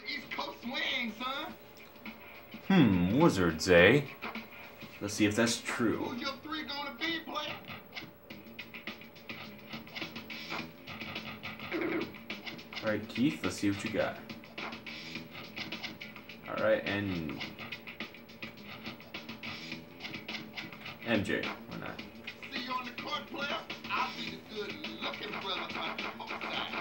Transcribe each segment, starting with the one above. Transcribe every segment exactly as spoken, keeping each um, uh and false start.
East Coast swing, son. Hmm, Wizards, eh? Let's see if that's true. Who's your three gonna be, player? Alright, Keith, let's see what you got. Alright, and... M J, why not? See you on the court, player. I'll be the good-looking brother on the other side.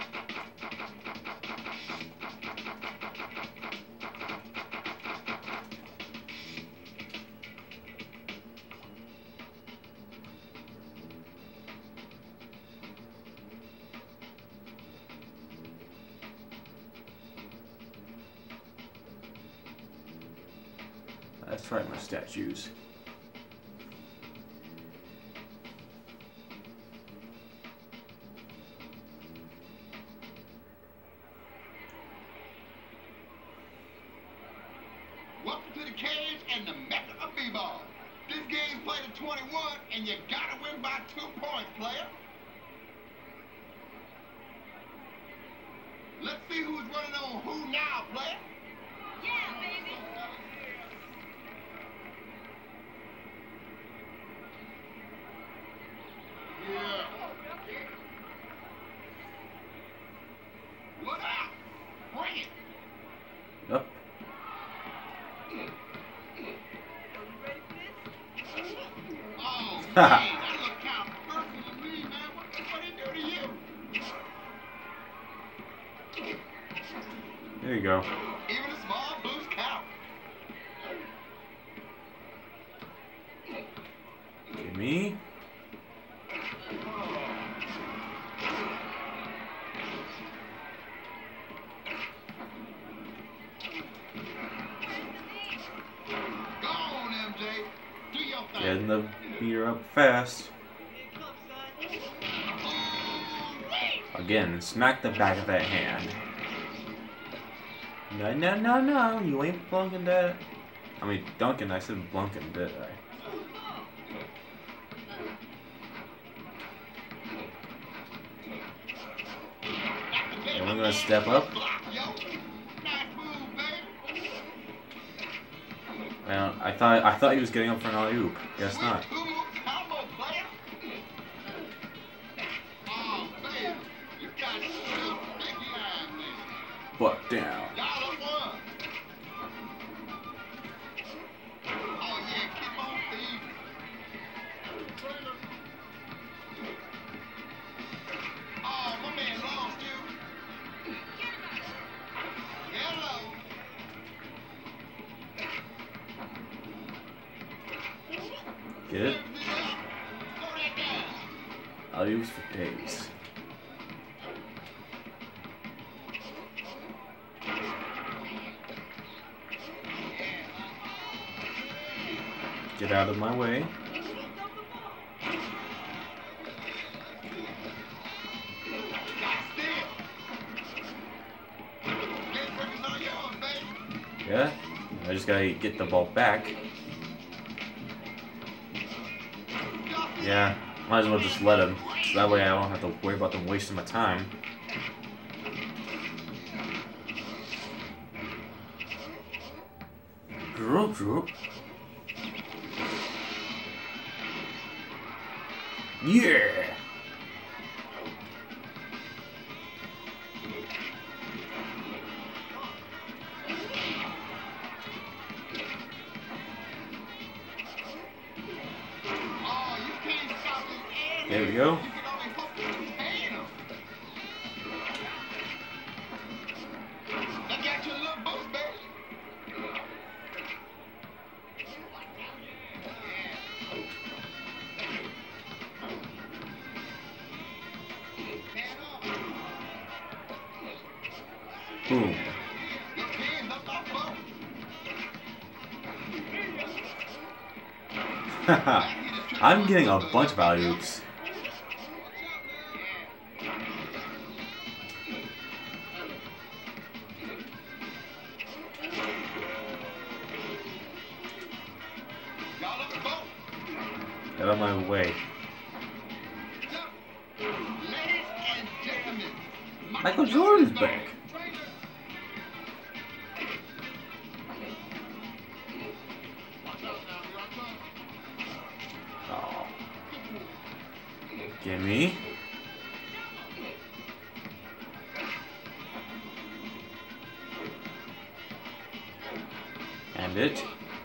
That's right, my statues. Welcome to the cage and the mecca of b-ball. This game's played at twenty-one, and you gotta win by two points, player. Let's see who's running on who now, player. Yeah, baby. Yeah. What up? Bring it. Yup. Oh, man, that look kind of personal to me, man. What, what he do to you? There you go. Even a small boost count. Give me. Go on, M J. Do your thing. Getting the beer up fast. Again, smack the back of that hand. No, no, no, no. You ain't blunking that. I mean, dunking. I said blunking, did I? Anyone gonna step up? Well, I thought I thought he was getting up for an alley oop. Guess not. Butt down. Get it? I'll use for days. Get out of my way. Yeah, I just gotta get the ball back. Yeah, might as well just let him. So that way I don't have to worry about them wasting my time. Droop, droop. Yeah! There we go. Boom. I'm getting a bunch of alley-oops. Get out of my way. Michael Jordan's back. Gimme. And it.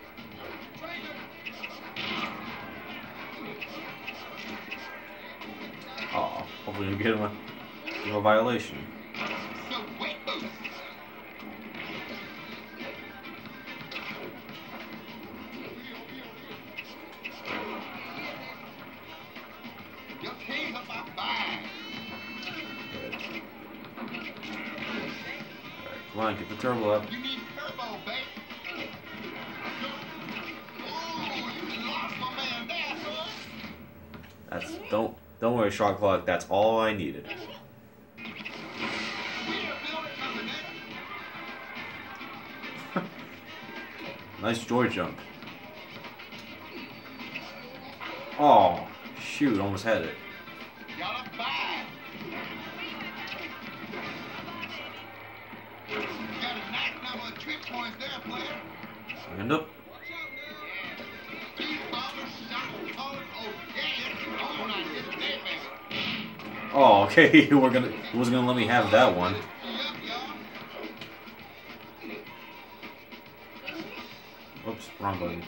Oh, hopefully we get him a, give him a violation. Come on, get the turbo up. You need turbo, babe. Oh, you lost my man there, son. That's don't don't worry, Shot Clock. That's all I needed. Nice joy jump. Oh, shoot! Almost had it. Y'all are fine. You got a nice number of trick points there, player. End up. Oh, okay. We're gonna. He wasn't gonna let me have that one. Oops, wrong button.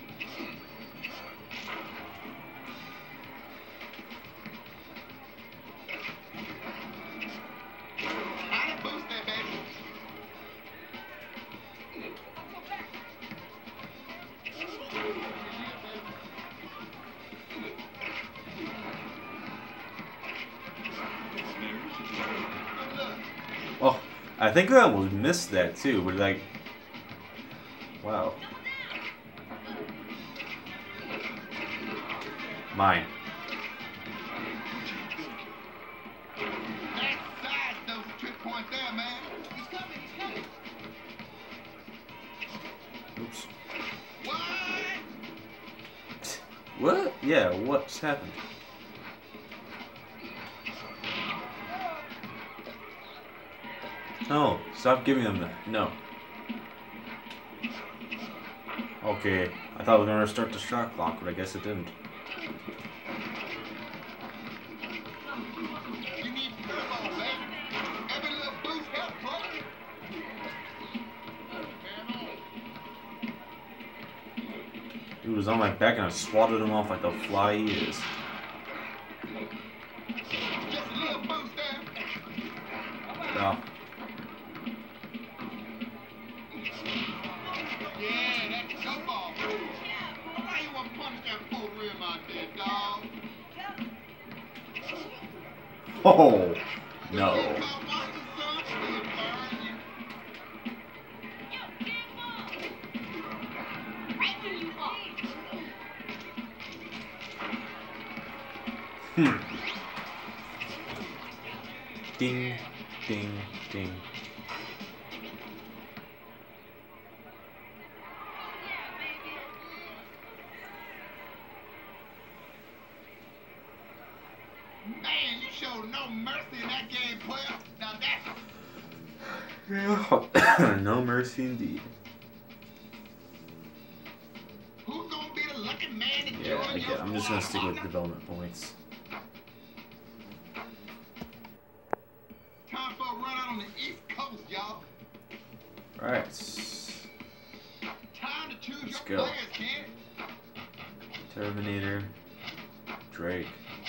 Oh, I think I almost missed that too, but like, wow. Mine. Oops. What? Yeah, what's happened? No, stop giving them that. No. Okay, I thought we were going to restart the shot clock, but I guess it didn't. You need turbo, baby. Every little boost helps, brother. He was on my back and I swatted him off like the fly he is. Just a little boost there. Yeah. Yeah, that's your ball. Why you want to punish that full rim out there, dog? Oh, no. Hmm. Ding, ding, ding. Man, you showed no mercy in that game, player. Now that's... No mercy indeed. Who's gonna be the lucky man to Yeah, join I your get. I'm just gonna stick with squad? development points. Time for a run out on the East Coast, y'all. Right. Time to choose Let's your go. players, kid. Terminator, Drake,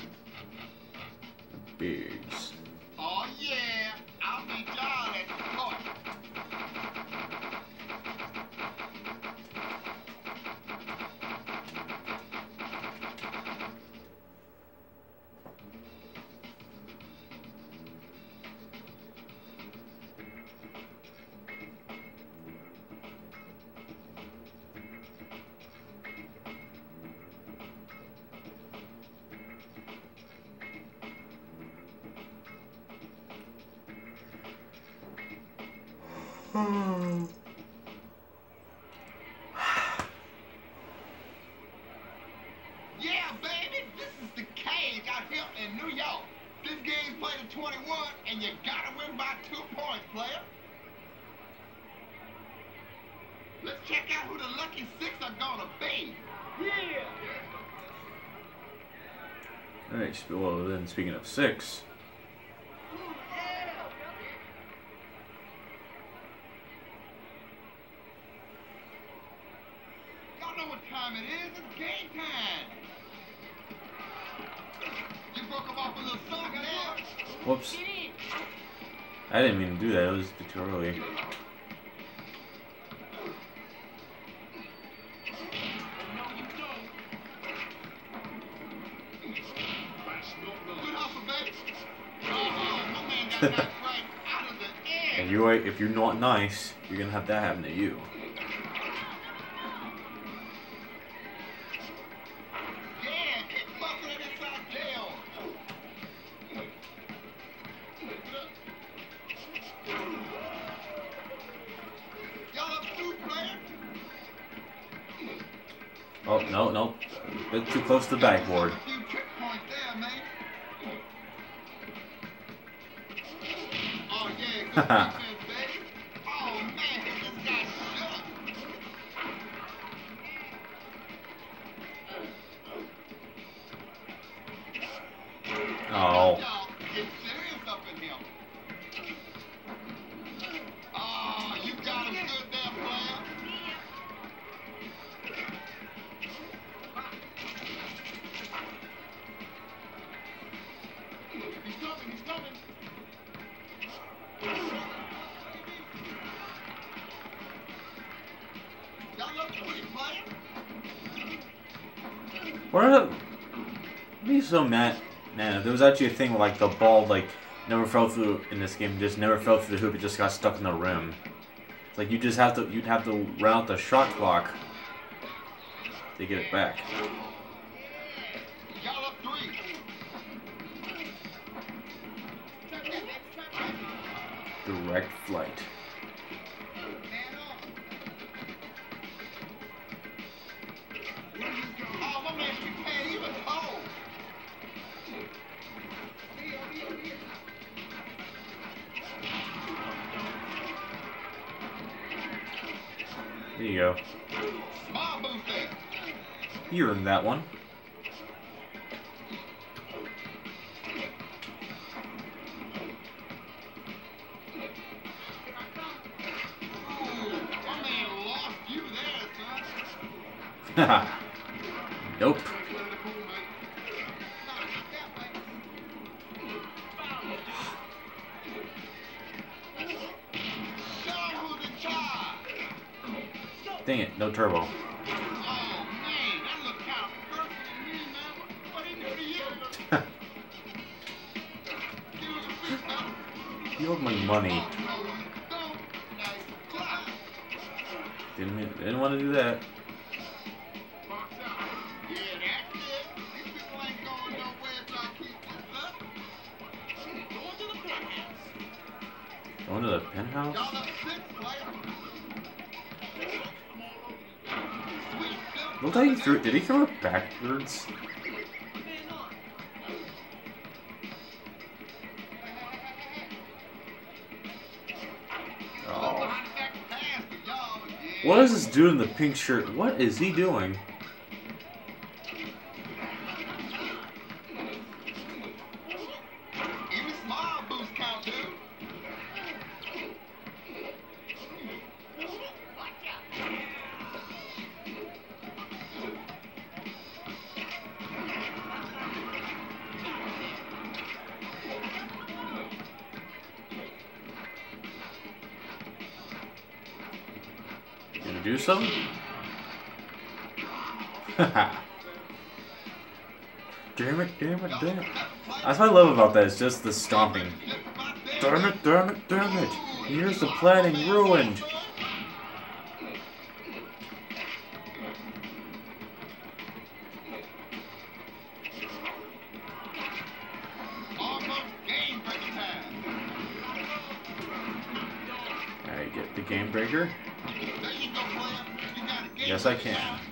the Bigs. Oh yeah, I'll meet y'all at the court. Yeah, baby, this is the cage out here in New York. This game's played at twenty-one, and you gotta win by two points, player. Let's check out who the lucky six are gonna be. Yeah. Alright, well then speaking of six. Y'all know what time it is. It's game time. You broke him off a little song there. Whoops. I didn't mean to do that, it was too early. Good hustle, baby. Uh-huh. My man got that right out of the air. And you, if you're not nice, you're gonna have that happen to you. Yeah, keep busting it inside jail. Y'all up two, player? Oh, no, no. A bit too close to the backboard. A few trick points there, man. Oh, yeah, good defense, baby. Oh, man, he just got shook. Oh. Y'all get serious up in here. Oh, you got him good there, player. He's coming, he's coming. Y'all look pretty, player. What are the... Be so mad. Man, there was actually a thing where like the ball like never fell through in this game, just never fell through the hoop, it just got stuck in the rim. It's like you just have to you'd have to run out the shot clock to get it back. Y'all up three. Direct flight. Oh, my man, you can't even hold. There you go. Small boost there. You earned that one. Ooh, my man lost you there, son. Haha. Nope. Show him who's in charge. Dang it, no turbo. Oh, man, that look kind of personal to me, man. What, what he do to you? Give us a fix, huh? You owed my money. Oh, no, you don't. Nice clap. Didn't mean- didn't want to do that. Box out. Yeah, that's it. These people ain't going nowhere if y'all keep this up. Going to the penthouse. Going to the penthouse? Y'all up six, player. Sweet. Looked like he threw it. Did he throw it backwards? Oh. What is this dude in the pink shirt? What is he doing? Even small boost count, dude. Gonna do something? Haha. Damn it, damn it, damn it. That's what I love about that, it's just the stomping. Damn it, damn it, damn it. Here's the planning ruined. Almost game breaking time. Alright, get the game breaker. There you go, player. You got a game Yes, I breaking can. time.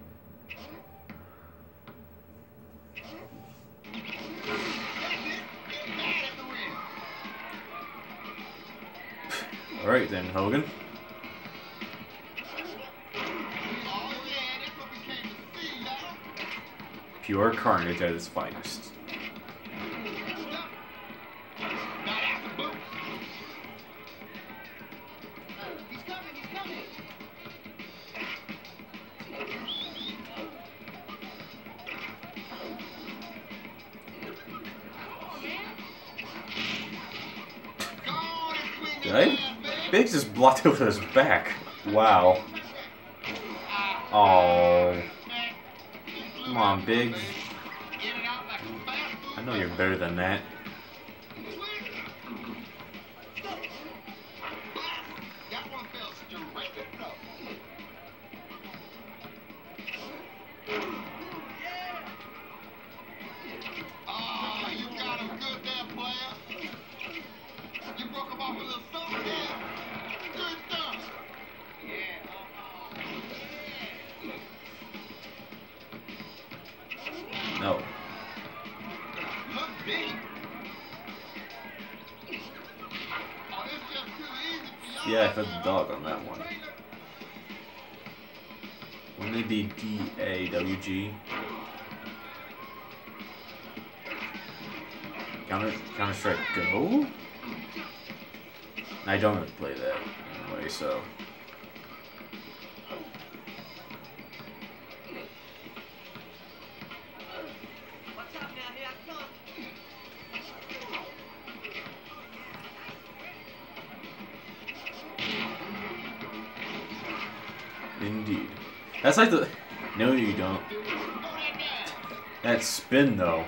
Alright then, Hogan. Oh, yeah, that's what we came to see, y'all. Pure carnage at its finest. Right? Biggs just blocked it with his back. Wow. Oh. Come on, Biggs. I know you're better than that. No. Yeah, I fed the dog on that one. Wouldn't it be D A W G? Counter Counter Strike Go? I don't really play that anyway, so. Indeed. That's like the... No, you don't. That spin, though.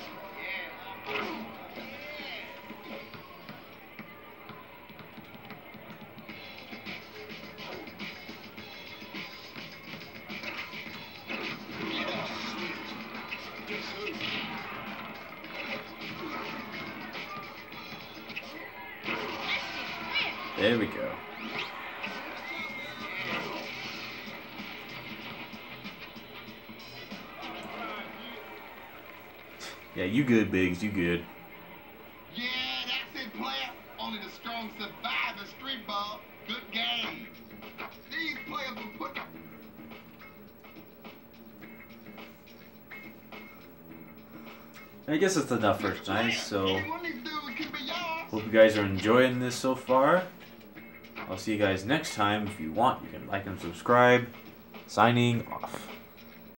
There we go. Yeah, you good, Biggs. You good. Yeah, that's it, player. Only the strong survive the street ball. Good game. These players will put... I guess it's enough for tonight, so hope you guys are enjoying this so far. I'll see you guys next time. If you want, you can like and subscribe. Signing off.